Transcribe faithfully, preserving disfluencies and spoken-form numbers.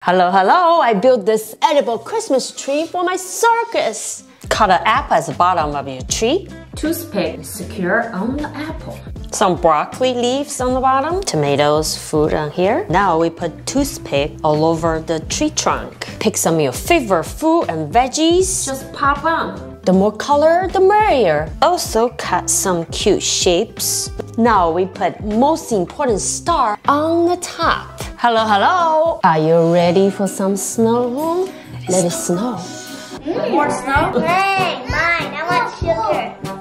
Hello, hello! I built this edible Christmas tree for my circus. Cut an apple at the bottom of your tree. Toothpick secure on the apple. Some broccoli leaves on the bottom. Tomatoes, fruit on here. Now we put toothpick all over the tree trunk. Pick some of your favorite fruit and veggies. Just pop on. The more color, the merrier. Also cut some cute shapes. Now we put most important star on the top. Hello, hello! Are you ready for some snow? Let it snow. More snow? Hey, mine, I want sugar.